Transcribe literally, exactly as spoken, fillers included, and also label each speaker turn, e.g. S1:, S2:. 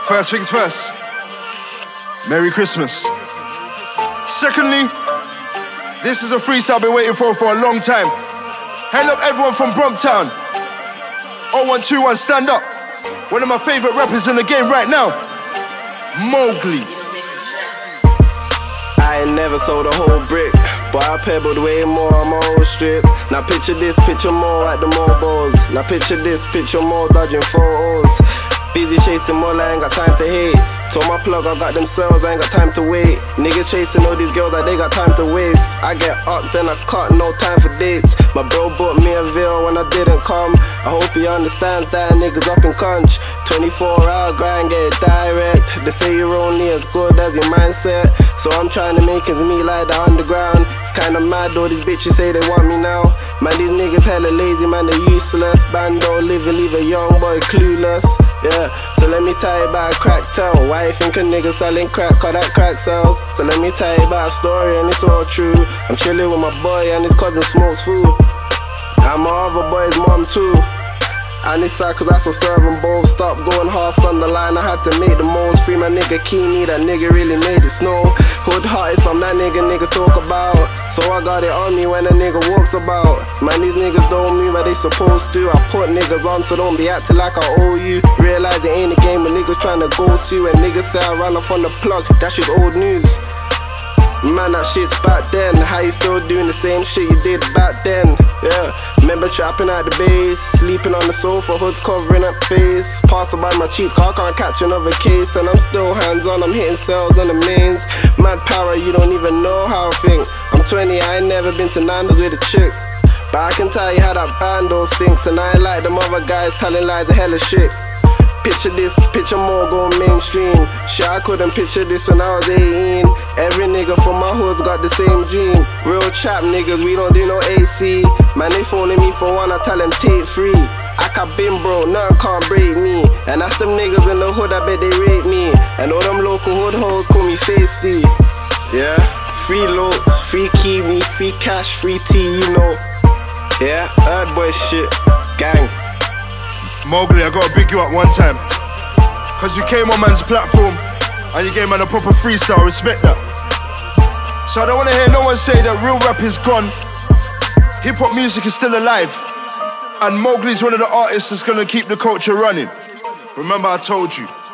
S1: First things first, Merry Christmas. Secondly, this is a freestyle I've been waiting for for a long time. Hail up everyone from Bromptown. oh one two one, stand up. One of my favorite rappers in the game right now, Mowgli.
S2: I ain't never sold a whole brick, but I pebbled way more on my old strip. Now picture this, picture more at the mobiles. Now picture this, picture more dodging photos. Busy chasing more, I ain't got time to hate. Told my plug I got them cells, I ain't got time to wait. Niggas chasing all these girls like they got time to waste. I get up, then I cut, no time for dates. My bro bought me a veil when I didn't come. I hope he understands that niggas up in conch. twenty-four hour grind, get it direct. They say you're only as good as your mindset, so I'm trying to make it me like the underground. It's kinda mad though, these bitches say they want me now. Man, these niggas hella lazy, man, they useless. Bando live and leave a young boy clueless. Yeah, so let me tell you about a crack tell. Why you think a nigga selling crack, cause that crack sells? So let me tell you about a story and it's all true. I'm chilling with my boy and his cousin smokes food. And my other boy's mom too. And it's sad cause I saw swerving both. Stop going halves on the line, I had to make the most. Free my nigga Keeny, that nigga really made it snow. Hood heart is something that nigga niggas talk about, so I got it on me when a nigga walks about. Man, these niggas don't move what they supposed to. I put niggas on, so don't be acting like I owe you. Realize it ain't a game when niggas tryna ghost you. And niggas say I ran off on the plug, that shit old news. Man, that shit's back then. How you still doing the same shit you did back then? Yeah, remember trapping at the base, sleeping on the sofa, hoods covering up face. Passing by my cheeks, car can't catch another case. And I'm still hands on, I'm hitting cells on the mains. Mad power, you don't even know how I think. I'm twenty, I ain't never been to Nando's with a chick, but I can tell you how that bando stinks. And I ain't like them other guys telling lies, a hella shit. Picture this, picture more going mainstream. Shit, I couldn't picture this when I was eighteen. Every nigga from my hood's got the same dream. Real trap niggas, we don't do no A C. Man, they phoning me for one, I tell them take free. I can been bro, nothing can't break me. And that's them niggas in the hood, I bet they rate me. And all them local hood hoes call me Feisty. Yeah, free loads, free kiwi, free cash, free tea, you know. Yeah, hard boy shit, gang.
S1: Mowgli, I gotta big you up one time, cause you came on man's platform and you gave man a proper freestyle, respect that. So I don't wanna hear no one say that real rap is gone. Hip hop music is still alive, and Mowgli's one of the artists that's gonna keep the culture running. Remember I told you.